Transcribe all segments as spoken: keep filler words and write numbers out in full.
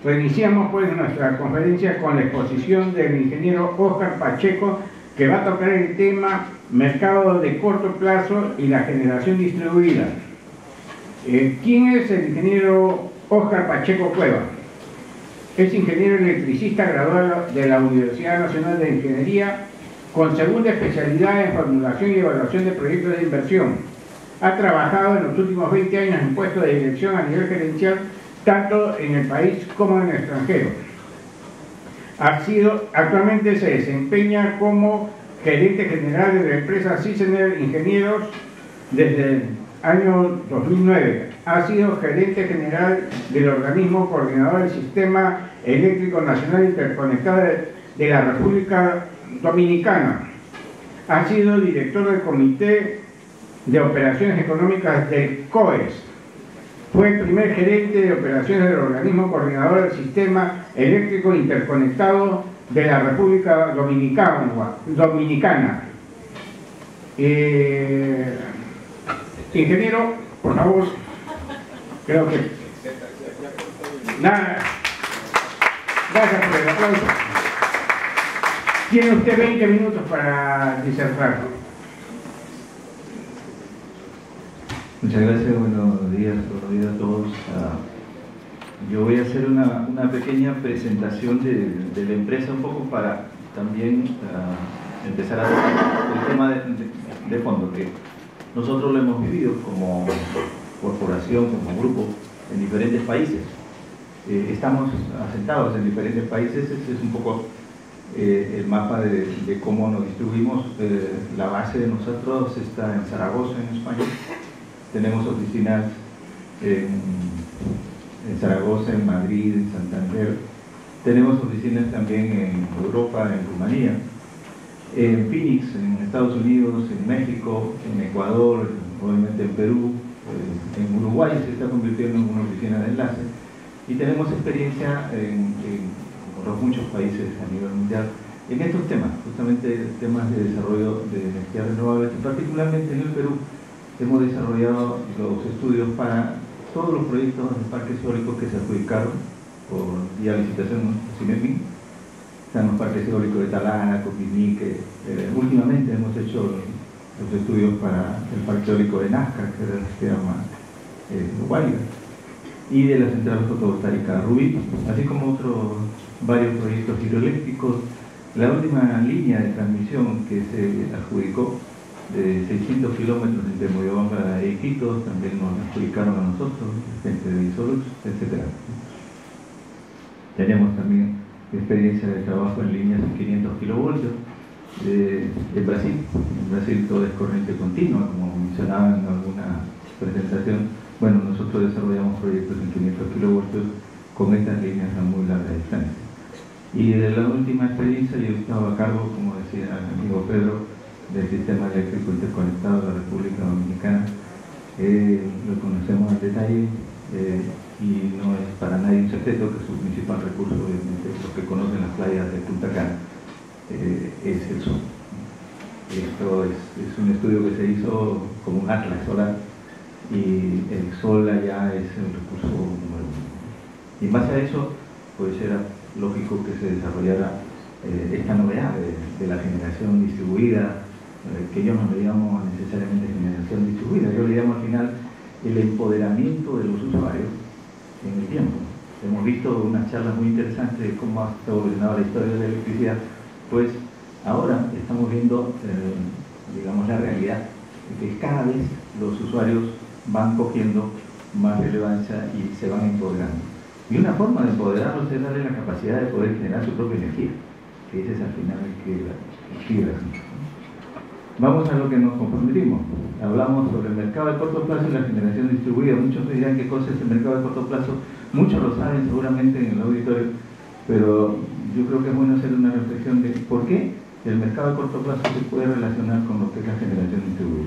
Reiniciamos pues nuestra conferencia con la exposición del ingeniero Óscar Pacheco, que va a tocar el tema mercado de corto plazo y la generación distribuida. Eh, ¿Quién es el ingeniero Óscar Pacheco Cueva? Es ingeniero electricista graduado de la Universidad Nacional de Ingeniería, con segunda especialidad en formulación y evaluación de proyectos de inversión. Ha trabajado en los últimos veinte años en puestos de dirección a nivel gerencial, tanto en el país como en el extranjero. Ha sido, actualmente se desempeña como gerente general de la empresa Cisener Ingenieros desde el año dos mil nueve. Ha sido gerente general del organismo coordinador del Sistema Eléctrico Nacional Interconectado de la República Dominicana. Ha sido director del Comité de Operaciones Económicas del C O E S. Fue el primer gerente de operaciones del organismo coordinador del Sistema Eléctrico Interconectado de la República Dominicana. Dominicana. Eh, ingeniero, por favor, creo que... Nada. Gracias por el aplauso. Tiene usted veinte minutos para disertar. Muchas gracias, buenos días, buenos días a todos. Uh, yo voy a hacer una, una pequeña presentación de, de la empresa, un poco para también uh, empezar a tocar el tema de, de, de fondo, que nosotros lo hemos vivido como corporación, como grupo, en diferentes países. Eh, estamos asentados en diferentes países. Este es un poco eh, el mapa de, de cómo nos distribuimos. Eh, la base de nosotros está en Zaragoza, en España. Tenemos oficinas en, en Zaragoza, en Madrid, en Santander. Tenemos oficinas también en Europa, en Rumanía, en Phoenix, en Estados Unidos, en México, en Ecuador, obviamente en Perú, en Uruguay se está convirtiendo en una oficina de enlace. Y tenemos experiencia en, en otros muchos países a nivel mundial en estos temas, justamente temas de desarrollo de energías renovables, y particularmente en el Perú. Hemos desarrollado los estudios para todos los proyectos de parques eólicos que se adjudicaron por vía licitación CIMEPI. Están los parques eólicos de Talana, Coquimí, eh, últimamente hemos hecho los estudios para el parque eólico de Nazca, que se llama eh, Guaira, y de la central fotovoltaica Rubí, así como otros varios proyectos hidroeléctricos. La última línea de transmisión que se adjudicó de seiscientos kilómetros entre Moyobamba y Iquitos también nos adjudicaron a nosotros, gente de Isolux, etcétera. Tenemos también experiencia de trabajo en líneas de quinientos kilovoltios de, de Brasil. En Brasil todo es corriente continua, como mencionaba en alguna presentación. Bueno, nosotros desarrollamos proyectos en quinientos kilovoltios con estas líneas a muy larga distancia. Y de la última experiencia yo estaba a cargo, como decía el amigo Pedro, del Sistema Eléctrico Interconectado de la República Dominicana. Eh, lo conocemos en detalle eh, y no es para nadie un secreto que su principal recurso, obviamente, los que conocen las playas de Punta Cana, eh, es el sol. Esto es, es un estudio que se hizo como un atlas solar, y el sol allá es el recurso número uno. Y en base a eso, pues era lógico que se desarrollara eh, esta novedad de, de la generación distribuida, eh, que yo no le llamo necesariamente generación distribuida, yo le llamo al final el empoderamiento de los usuarios en el tiempo. Hemos visto unas charlas muy interesantes de cómo ha evolucionado la historia de la electricidad. Pues ahora estamos viendo, eh, digamos, la realidad de que cada vez los usuarios van cogiendo más relevancia y se van empoderando. Y una forma de empoderarlos es darle la capacidad de poder generar su propia energía, que ese es al final el que gira. Vamos a lo que nos comprometimos. Hablamos sobre el mercado de corto plazo y la generación distribuida. Muchos me dirán qué cosa es el mercado de corto plazo. Muchos lo saben seguramente en el auditorio, pero yo creo que es bueno hacer una reflexión de por qué el mercado de corto plazo se puede relacionar con lo que es la generación distribuida.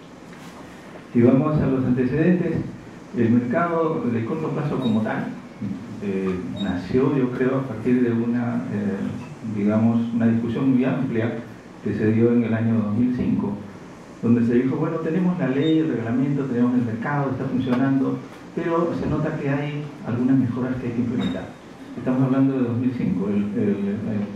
Si vamos a los antecedentes, el mercado de corto plazo como tal eh, nació, yo creo, a partir de una, eh, digamos, una discusión muy amplia que se dio en el año dos mil cinco, donde se dijo, bueno, tenemos la ley, el reglamento, tenemos el mercado, está funcionando, pero se nota que hay algunas mejoras que hay que implementar. estamos hablando de dos mil cinco, el, el, el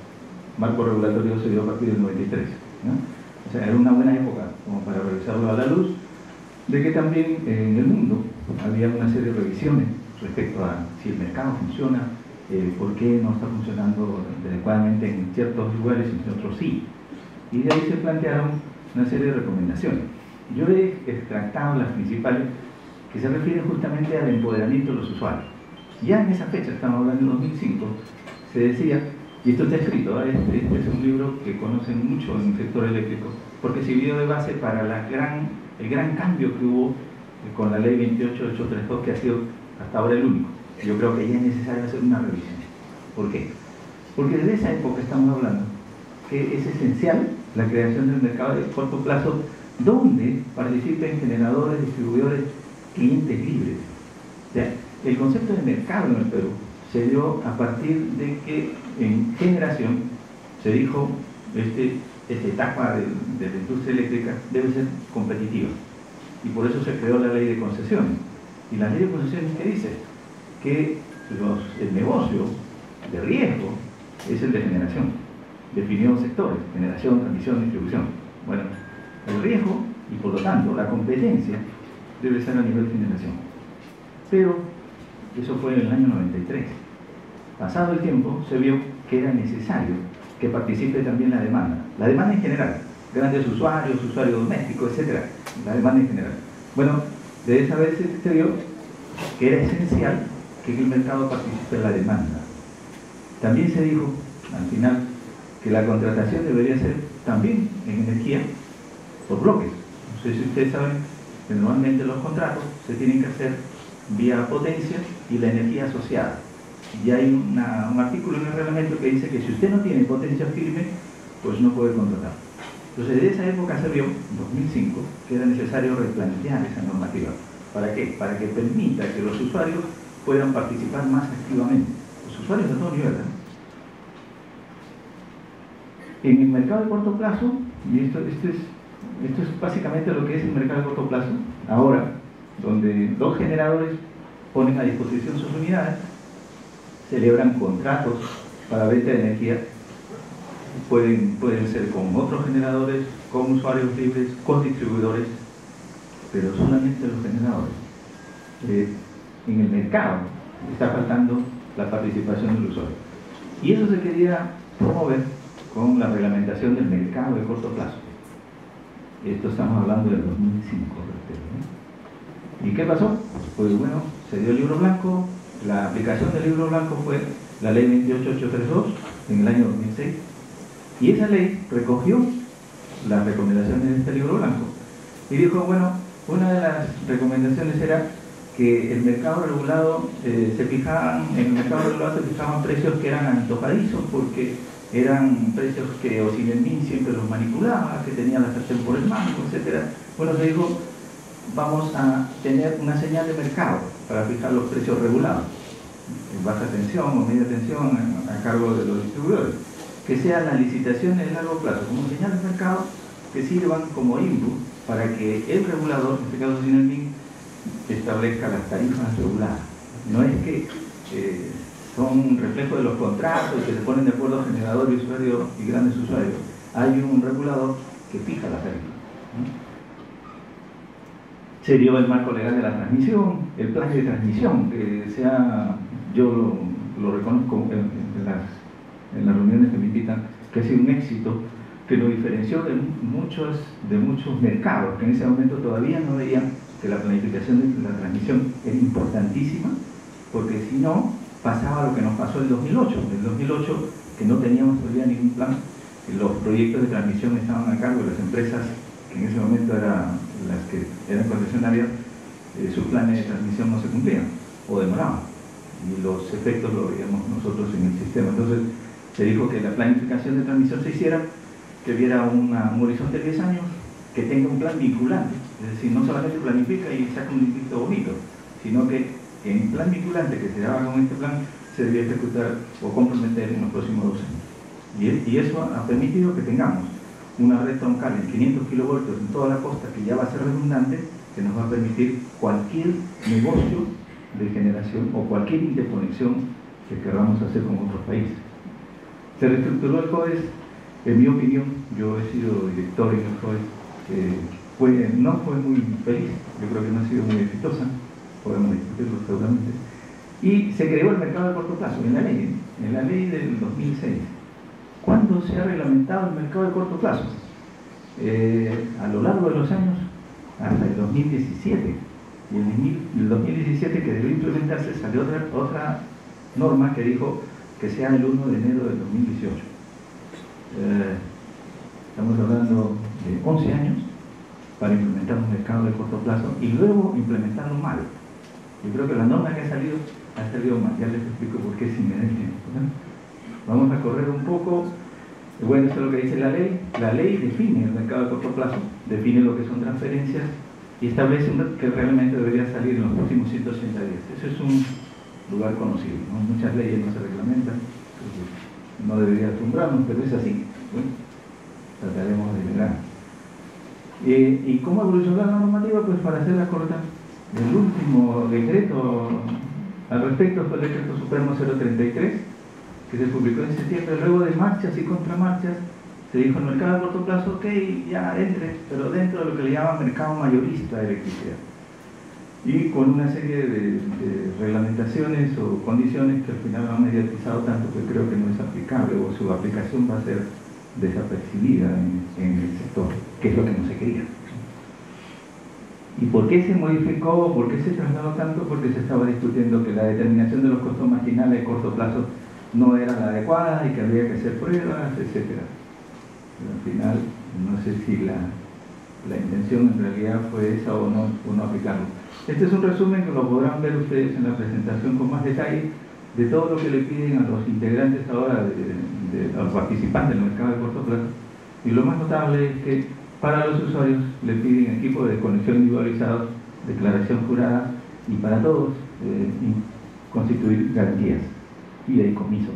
marco regulatorio se dio a partir del noventa y tres, ¿no? O sea, era una buena época como para revisarlo a la luz de que también en el mundo había una serie de revisiones respecto a si el mercado funciona, eh, por qué no está funcionando adecuadamente en ciertos lugares y en otros sí. Y de ahí se plantearon una serie de recomendaciones. Yo he extractado las principales que se refieren justamente al empoderamiento de los usuarios. Ya en esa fecha, estamos hablando de dos mil cinco, se decía, y esto está escrito, ¿eh? este, este es un libro que conocen mucho en el sector eléctrico, porque sirvió de base para la gran, el gran cambio que hubo con la ley veintiocho mil ochocientos treinta y dos, que ha sido hasta ahora el único. Yo creo que ya es necesario hacer una revisión. ¿Por qué? Porque desde esa época estamos hablando que es esencial la creación del mercado de corto plazo donde participen generadores, distribuidores, clientes libres. O sea, el concepto de mercado en el Perú se dio a partir de que en generación se dijo este, esta etapa de, de la industria eléctrica debe ser competitiva, y por eso se creó la ley de concesiones. Y la ley de concesiones, ¿qué dice? Que los, el negocio de riesgo es el de generación. Definió sectores: generación, transmisión, distribución. Bueno, el riesgo y por lo tanto la competencia debe ser a nivel de generación. Pero eso fue en el año noventa y tres. Pasado el tiempo se vio que era necesario que participe también la demanda. La demanda en general, grandes usuarios, usuarios domésticos, etcétera. La demanda en general. Bueno, de esa vez se vio que era esencial que en el mercado participe la demanda. También se dijo, al final, que la contratación debería ser también en energía por bloques. No sé si ustedes saben que normalmente los contratos se tienen que hacer vía potencia y la energía asociada. Y hay una, un artículo en el reglamento que dice que si usted no tiene potencia firme, pues no puede contratar. Entonces, de esa época se vio, en dos mil cinco, que era necesario replantear esa normativa. ¿Para qué? Para que permita que los usuarios puedan participar más activamente. Los usuarios de todo nivel, ¿no? En el mercado de corto plazo, y esto, esto, es, esto es básicamente lo que es el mercado de corto plazo, ahora, donde dos generadores ponen a disposición sus unidades, celebran contratos para venta de energía, pueden, pueden ser con otros generadores, con usuarios libres, con distribuidores, pero solamente los generadores. Eh, en el mercado está faltando la participación del usuario. Y eso se quería promover con la reglamentación del mercado de corto plazo. Esto estamos hablando del dos mil cinco. ¿no? ¿Y qué pasó? Pues bueno, se dio el libro blanco. La aplicación del libro blanco fue la ley veintiocho mil ochocientos treinta y dos en el año dos mil seis, y esa ley recogió las recomendaciones de este libro blanco y dijo, bueno, una de las recomendaciones era que el mercado regulado eh, se fijaban, en el mercado regulado se fijaban precios que eran antojadizos porque eran precios que Ocinemin siempre los manipulaba, que tenían la sartén por el mango, etcétera. Bueno, se dijo, vamos a tener una señal de mercado para fijar los precios regulados, en baja tensión o media tensión a cargo de los distribuidores, que sea la licitación en largo plazo, como señal de mercado que sirvan como input para que el regulador, en este caso Ocinemin, establezca las tarifas reguladas. No es que eh, son un reflejo de los contratos que se ponen de acuerdo generador y usuario y grandes usuarios. Hay un regulador que fija la tarifa. ¿no? Se dio el marco legal de la transmisión, el plan de transmisión, que sea, yo lo, lo reconozco en, en, las, en las reuniones que me invitan, que ha sido un éxito, que lo diferenció de muchos, de muchos mercados, que en ese momento todavía no veían que la planificación de la transmisión era importantísima, porque si no, pasaba lo que nos pasó en el dos mil ocho. En el dos mil ocho, que no teníamos todavía ningún plan, los proyectos de transmisión estaban a cargo de las empresas que en ese momento eran las que eran concesionarias, eh, sus planes de transmisión no se cumplían o demoraban, y los efectos lo veíamos nosotros en el sistema. Entonces se dijo que la planificación de transmisión se hiciera, que hubiera una, un horizonte de diez años, que tenga un plan vinculante, es decir, no solamente planifica y saca un librito bonito, sino que en plan vinculante que se daba con este plan se debía ejecutar o comprometer en los próximos dos años. Y, y eso ha permitido que tengamos una red troncal en quinientos kilovoltios en toda la costa, que ya va a ser redundante, que nos va a permitir cualquier negocio de generación o cualquier interconexión que queramos hacer con otros países. Se reestructuró el COES, en mi opinión, yo he sido director en el COES, eh, fue, no fue muy feliz, yo creo que no ha sido muy exitosa, podemos discutirlo seguramente, y se creó el mercado de corto plazo en la ley, en la ley del dos mil seis. ¿Cuándo se ha reglamentado el mercado de corto plazo? Eh, a lo largo de los años, hasta el dos mil diecisiete. Y en el dos mil diecisiete, que debió implementarse, salió otra, otra norma que dijo que sea el uno de enero del dos mil dieciocho. Eh, estamos hablando de once años para implementar un mercado de corto plazo y luego implementarlo mal. Yo creo que la norma que ha salido ha salido mal. Ya les explico por qué sin el tiempo, ¿no? Vamos a correr un poco. Bueno, esto es lo que dice la ley. La ley define el mercado de corto plazo, define lo que son transferencias y establece que realmente debería salir en los próximos ciento ochenta días. Eso es un lugar conocido, ¿no? Muchas leyes no se reglamentan, no debería asombrarnos, pero es así. Bueno, trataremos de llegar. Eh, ¿Y cómo evolucionó la normativa? Pues para hacerla corta, el último decreto al respecto fue el decreto Supremo cero treinta y tres, que se publicó en septiembre. Luego de marchas y contramarchas, se dijo en el mercado de corto plazo, ok, ya entre, pero dentro de lo que le llaman mercado mayorista de electricidad. Y con una serie de, de reglamentaciones o condiciones que al final han mediatizado tanto que creo que no es aplicable o su aplicación va a ser desapercibida en, en el sector, que es lo que no se quería. ¿Y por qué se modificó? ¿Por qué se trasladó tanto? Porque se estaba discutiendo que la determinación de los costos marginales de corto plazo no era la adecuada y que había que hacer pruebas, etcétera. Pero al final, no sé si la, la intención en realidad fue esa o no, o no aplicarlo. Este es un resumen que lo podrán ver ustedes en la presentación con más detalle de todo lo que le piden a los integrantes ahora, de, de, de, a los participantes del mercado de corto plazo. Y lo más notable es que para los usuarios le piden equipos de conexión individualizados, declaración jurada y para todos eh, constituir garantías y decomisos.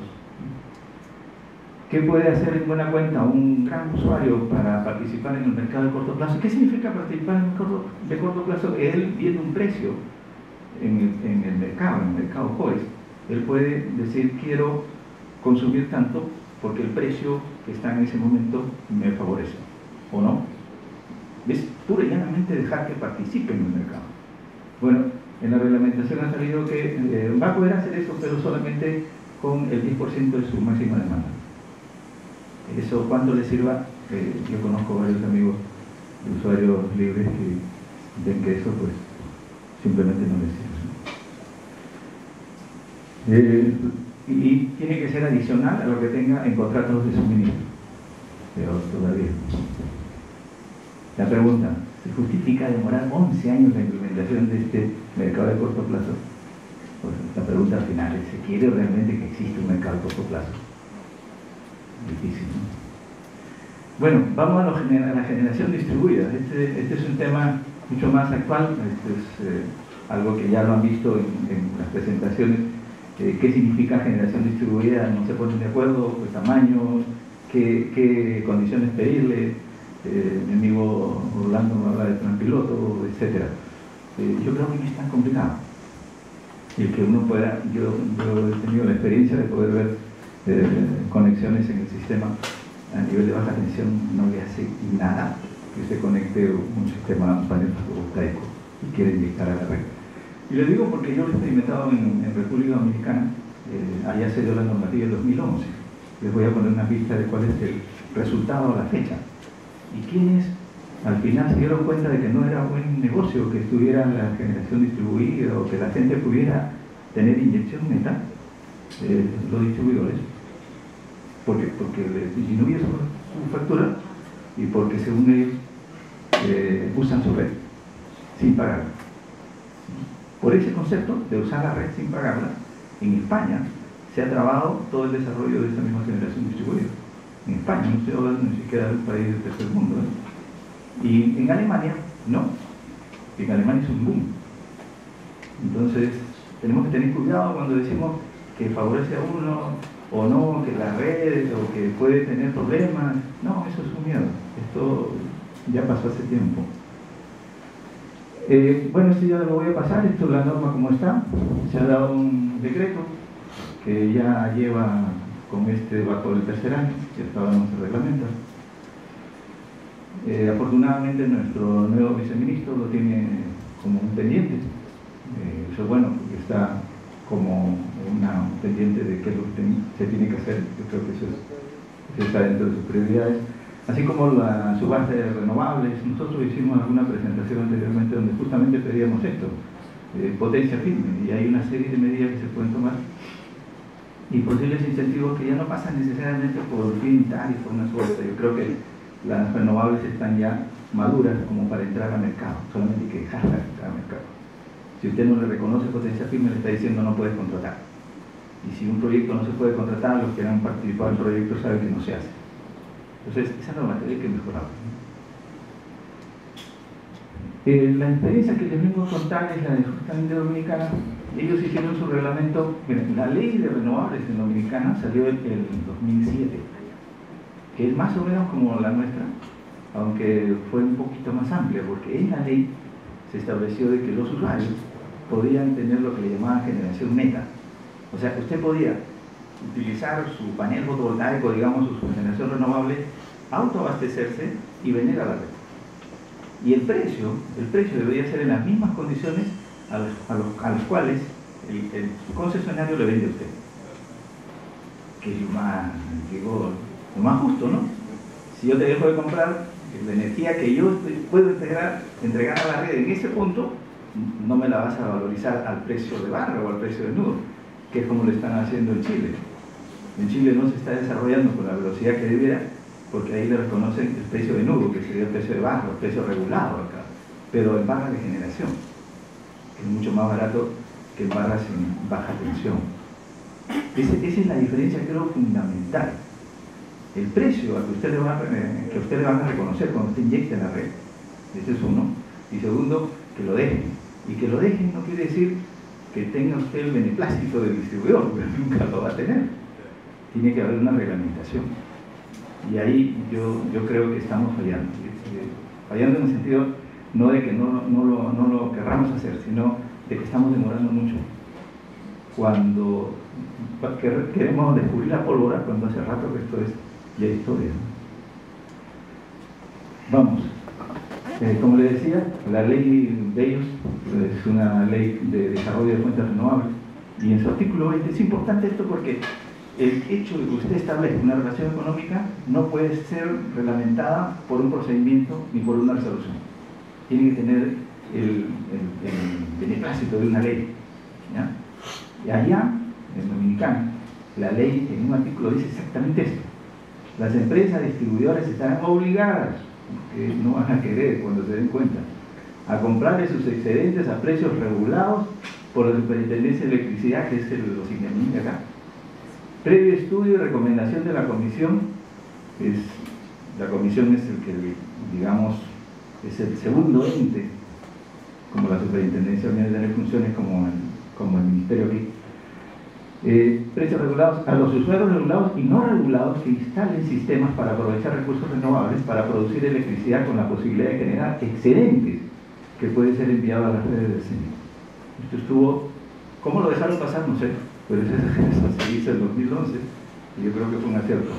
¿Qué puede hacer en buena cuenta un gran usuario para participar en el mercado de corto plazo? ¿Qué significa participar en el mercado de corto plazo? Él viene un precio en el, en el mercado, en el mercado COES. Él puede decir, quiero consumir tanto porque el precio que está en ese momento me favorece, ¿o no? Es pura y llanamente dejar que participe en el mercado. Bueno, en la reglamentación ha salido que eh, va a poder hacer eso, pero solamente con el diez por ciento de su máxima demanda. Eso, ¿cuánto le sirva? Eh, yo conozco varios amigos de usuarios libres que ven que eso pues simplemente no les sirve. Eh, y tiene que ser adicional a lo que tenga en contratos de suministro. Pero todavía. La pregunta, ¿se justifica demorar once años la implementación de este mercado de corto plazo? Pues la pregunta final es, ¿se quiere realmente que exista un mercado de corto plazo? Difícil, ¿no? Bueno, vamos a, lo, a la generación distribuida. Este, este es un tema mucho más actual. Este es eh, algo que ya lo han visto en, en las presentaciones. Eh, ¿Qué significa generación distribuida? No se ponen de acuerdo, pues tamaño, qué, qué condiciones pedirle. Eh, mi amigo Orlando me habla de plan piloto, etcétera. Eh, yo creo que no es tan complicado. Y el que uno pueda, yo, yo he tenido la experiencia de poder ver eh, conexiones en el sistema a nivel de baja tensión, no le hace nada que se conecte un sistema, un panel fotovoltaico y quiere inyectar a la red. Y lo digo porque yo lo he experimentado en, en República Dominicana, eh, allá se dio la normativa en dos mil once. Les voy a poner una pista de cuál es el resultado a la fecha. Y quienes al final se dieron cuenta de que no era buen negocio que estuviera la generación distribuida o que la gente pudiera tener inyección neta, eh, los distribuidores. ¿Por qué? Porque les disminuye su, su factura y porque según ellos eh, usan su red sin pagarla. Por ese concepto de usar la red sin pagarla, en España se ha trabado todo el desarrollo de esa misma generación distribuida. En España, no estoy hablando ni siquiera de un país del tercer mundo, ¿eh? Y en Alemania, no. En Alemania es un boom. Entonces, tenemos que tener cuidado cuando decimos que favorece a uno o no, que la red o que puede tener problemas. No, eso es un miedo. Esto ya pasó hace tiempo. Eh, bueno, esto ya lo voy a pasar. Esto es la norma como está. Se ha dado un decreto que ya lleva con este barco del tercer año, que estaba en nuestro reglamento. Eh, afortunadamente nuestro nuevo viceministro lo tiene como un pendiente. Eh, eso es bueno, porque está como una, un pendiente de qué es lo que ten, se tiene que hacer. Yo creo que eso, es, eso está dentro de sus prioridades. Así como la subasta de renovables, nosotros hicimos alguna presentación anteriormente donde justamente pedíamos esto, eh, potencia firme, y hay una serie de medidas que se pueden tomar y posibles incentivos que ya no pasan necesariamente por fin tal y por una subasta. Yo creo que las renovables están ya maduras como para entrar al mercado, solamente hay que dejarlas entrar al mercado. Si usted no le reconoce potencia firme, le está diciendo no puedes contratar. Y si un proyecto no se puede contratar, los que han participado en el proyecto saben que no se hace. Entonces, esa normatividad hay que mejorarla. Eh, la experiencia que les vengo a contar es la de justamente Dominicana. Ellos hicieron su reglamento. Miren, la ley de renovables en Dominicana salió en el dos mil siete, que es más o menos como la nuestra, aunque fue un poquito más amplia, porque en la ley se estableció de que los usuarios podían tener lo que le llamaban generación neta. O sea, usted podía utilizar su panel fotovoltaico, digamos, su generación renovable, autoabastecerse y vender a la red. Y el precio, el precio debería ser en las mismas condiciones a los, a los, a los cuales el, el concesionario le vende a usted. Que es lo más, digo, lo más justo, ¿no? Si yo te dejo de comprar la energía que yo puedo entregar, entregar a la red en ese punto, no me la vas a valorizar al precio de barra o al precio de nudo, que es como lo están haciendo en Chile. En Chile no se está desarrollando con la velocidad que debiera, porque ahí le reconocen el precio de nudo, que sería el precio de barra, el precio regulado acá, pero en barra de generación, que es mucho más barato que en barras en baja tensión. Ese, esa es la diferencia, creo, fundamental. El precio a que usted le va a, que a usted le van a reconocer cuando usted inyecte en la red, ese es uno. Y segundo, que lo dejen. Y que lo dejen no quiere decir que tenga usted el beneplácito del distribuidor, porque nunca lo va a tener. Tiene que haber una reglamentación. Y ahí yo, yo creo que estamos fallando. Fallando en el sentido no de que no, no, lo, no lo querramos hacer, sino de que estamos demorando mucho. Cuando queremos descubrir la pólvora, cuando hace rato que esto es ya historia. Vamos. Eh, como les decía, la ley de ellos es una ley de desarrollo de fuentes renovables, y en su artículo veinte es importante esto porque el hecho de que usted establezca una relación económica no puede ser reglamentada por un procedimiento ni por una resolución. Tiene que tener el, el, el beneplácito de una ley, ¿ya? Y allá, en Dominicana, la ley en un artículo dice exactamente esto. Las empresas distribuidoras estarán obligadas, que no van a querer cuando se den cuenta, a comprarle sus excedentes a precios regulados por la Superintendencia de Electricidad, que es el, los I N E M I acá. Previo estudio y recomendación de la comisión, es, la comisión es el que, digamos, es el segundo ente, como la Superintendencia viene a tener funciones como el, como el Ministerio aquí. Eh, precios regulados a los usuarios regulados y no regulados que instalen sistemas para aprovechar recursos renovables para producir electricidad con la posibilidad de generar excedentes que pueden ser enviados a las redes del C E N I. Esto estuvo, ¿cómo lo dejaron pasar? No sé, pero eso, eso se hizo en dos mil once y yo creo que fue un acierto.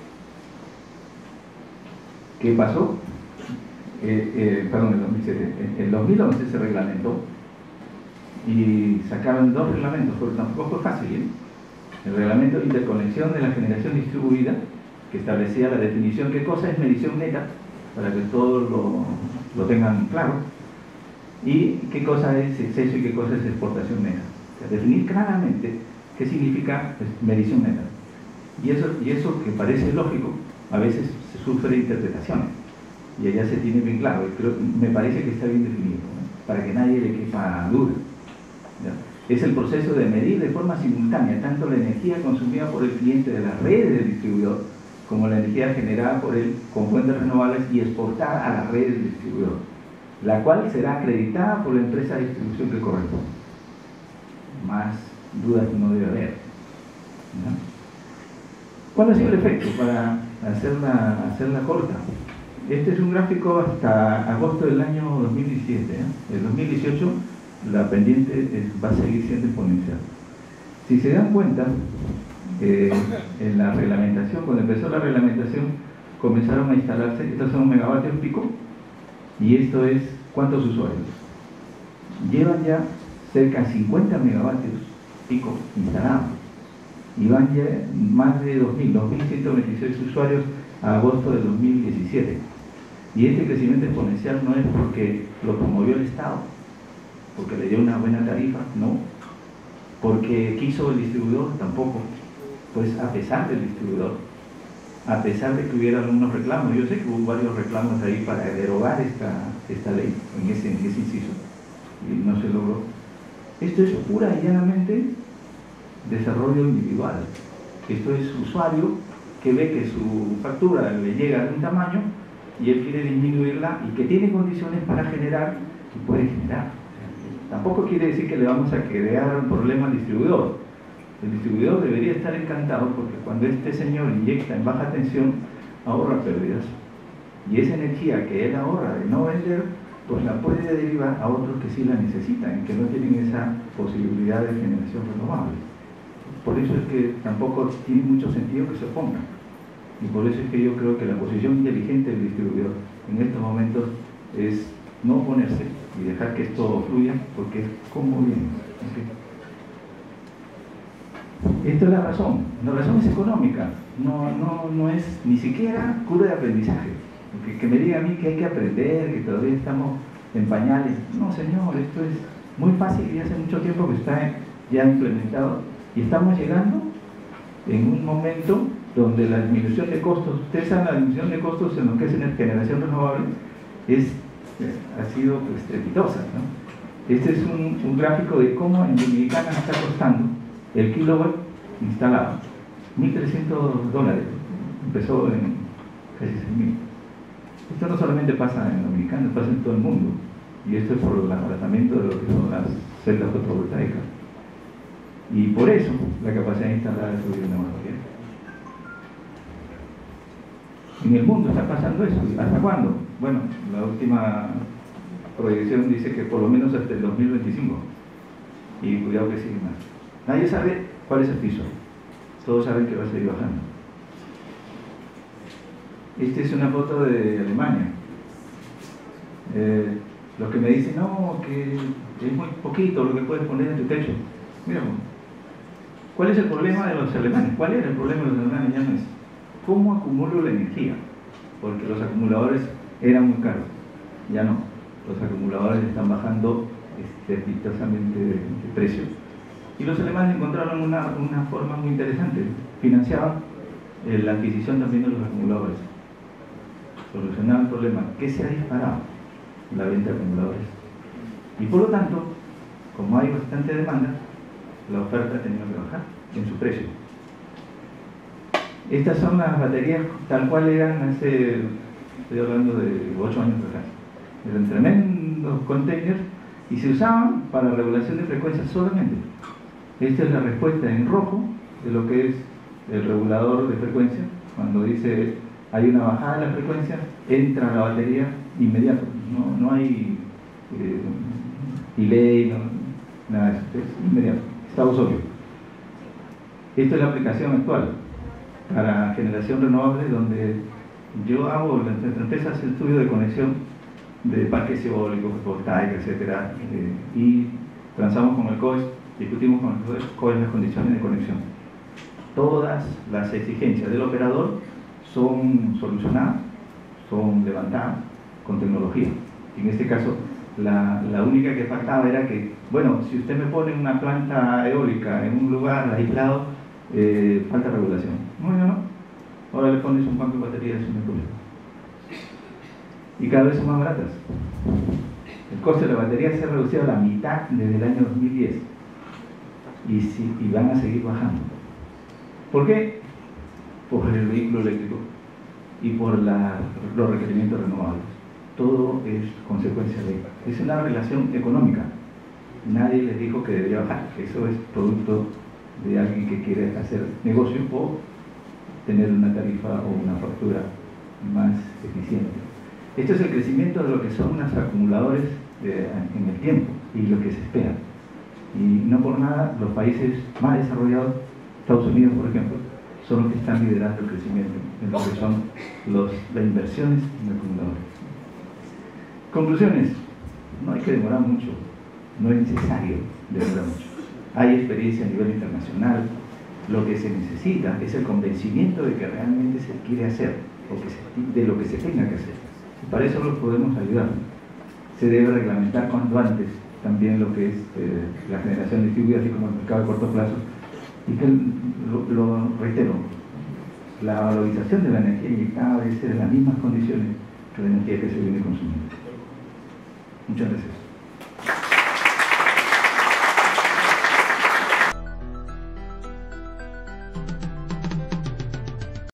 ¿Qué pasó? Eh, eh, perdón, en dos mil siete. En, en dos mil once se reglamentó y sacaron dos reglamentos, pero tampoco fue fácil, ¿eh? El reglamento de interconexión de la generación distribuida, que establecía la definición qué cosa es medición neta, para que todos lo, lo tengan claro, y qué cosa es exceso y qué cosa es exportación neta. O sea, definir claramente qué significa medición neta. Y eso, y eso que parece lógico, a veces se sufre interpretaciones, y allá se tiene bien claro, y creo, me parece que está bien definido, ¿no? Para que nadie le quepa duda. ¿Ya? Es el proceso de medir de forma simultánea tanto la energía consumida por el cliente de la red del distribuidor como la energía generada por él con fuentes renovables y exportada a la red del distribuidor, la cual será acreditada por la empresa de distribución que corresponde. Más dudas no debe haber, ¿no? ¿Cuál ha sido el efecto? Para hacerla, hacerla corta, este es un gráfico hasta agosto del año dos mil diecisiete, ¿eh? El dos mil dieciocho la pendiente es, va a seguir siendo exponencial. Si se dan cuenta, eh, en la reglamentación, cuando empezó la reglamentación, comenzaron a instalarse, estos son megavatios pico, y esto es ¿cuántos usuarios? Llevan ya cerca de cincuenta megavatios pico instalados, y van ya más de dos mil, dos mil ciento veintiséis usuarios a agosto de dos mil diecisiete. Y este crecimiento exponencial no es porque lo promovió el Estado, porque le dio una buena tarifa, no, porque quiso el distribuidor, tampoco, pues a pesar del distribuidor, a pesar de que hubiera algunos reclamos. Yo sé que hubo varios reclamos ahí para derogar esta, esta ley, en ese, en ese inciso, y no se logró. Esto es pura y llanamente desarrollo individual. Esto es usuario que ve que su factura le llega de un tamaño y él quiere disminuirla y que tiene condiciones para generar y puede generar. Tampoco quiere decir que le vamos a crear un problema al distribuidor. El distribuidor debería estar encantado porque cuando este señor inyecta en baja tensión ahorra pérdidas, y esa energía que él ahorra de no vender, pues la puede derivar a otros que sí la necesitan, que no tienen esa posibilidad de generación renovable. Por eso es que tampoco tiene mucho sentido que se opongan, y por eso es que yo creo que la posición inteligente del distribuidor en estos momentos es no oponerse y dejar que esto fluya, porque es como viene. ¿Okay? Esta es la razón. La razón es económica, no, no, no es ni siquiera cura de aprendizaje. Que, que me diga a mí que hay que aprender, que todavía estamos en pañales. No, señor, esto es muy fácil y hace mucho tiempo que está ya implementado, y estamos llegando en un momento donde la disminución de costos, ustedes saben, la disminución de costos en lo que es en generación renovable es, ha sido pues, estrepitosa, ¿no? Este es un, un gráfico de cómo en Dominicana está costando el kilowatt instalado, mil trescientos dólares, empezó en casi seis mil. Esto no solamente pasa en Dominicana, pasa en todo el mundo, y esto es por el abaratamiento de lo que son las celdas fotovoltaicas. Y por eso la capacidad instalada es subir una barbaridad. En el mundo está pasando eso. ¿Hasta cuándo? Bueno, la última proyección dice que por lo menos hasta el dos mil veinticinco. Y cuidado que sigue más. Nadie sabe cuál es el piso. Todos saben que va a seguir bajando. Esta es una foto de Alemania. Eh, los que me dicen, no, que es muy poquito lo que puedes poner en tu techo. Mira, ¿cuál es el problema de los alemanes? ¿Cuál era el problema de los alemanes? Ya no es ¿cómo acumulo la energía? Porque los acumuladores eran muy caros. Ya no. Los acumuladores están bajando estrepitosamente de, de precio. Y los alemanes encontraron una, una forma muy interesante. Financiaban eh, la adquisición también de los acumuladores. Solucionaban el problema que se ha disparado, la venta de acumuladores. Y por lo tanto, como hay bastante demanda, la oferta ha tenido que bajar en su precio. Estas son las baterías tal cual eran hace, estoy hablando de ocho años atrás. Eran tremendos containers y se usaban para regulación de frecuencias solamente. Esta es la respuesta en rojo de lo que es el regulador de frecuencia. Cuando dice hay una bajada de la frecuencia, entra la batería inmediato. No, no hay eh, delay, no, nada de eso, es inmediato, estado sólido. Esta es la aplicación actual para generación renovable, donde yo hago, la empresa hace estudio de conexión de parques eólicos, fotovoltaicos, etcétera, eh, y transamos con el C O E S, discutimos con el C O E S las condiciones de conexión. Todas las exigencias del operador son solucionadas, son levantadas con tecnología. En este caso, la, la única que faltaba era que, bueno, si usted me pone una planta eólica en un lugar aislado, eh, falta regulación. No, no, no. Ahora le pones un banco de baterías y no hay problema. Y cada vez son más baratas. El coste de la batería se ha reducido a la mitad desde el año dos mil diez. Y, si, y van a seguir bajando. ¿Por qué? Por el vehículo eléctrico y por la, los requerimientos renovables. Todo es consecuencia de... Es una relación económica. Nadie les dijo que debería bajar. Eso es producto de alguien que quiere hacer negocio o tener una tarifa o una factura más eficiente. Esto es el crecimiento de lo que son los acumuladores de, en el tiempo y lo que se espera. Y no por nada, los países más desarrollados, Estados Unidos por ejemplo, son los que están liderando el crecimiento en lo que son los, las inversiones en acumuladores. Conclusiones: no hay que demorar mucho, no es necesario demorar mucho. Hay experiencia a nivel internacional. Lo que se necesita es el convencimiento de que realmente se quiere hacer, o que se, de lo que se tenga que hacer. Y para eso los podemos ayudar. Se debe reglamentar cuanto antes también lo que es eh, la generación distribuida, así como el mercado de corto plazo. Y que, lo, lo reitero, la valorización de la energía inyectada debe ser en las mismas condiciones que la energía que se viene consumiendo. Muchas gracias.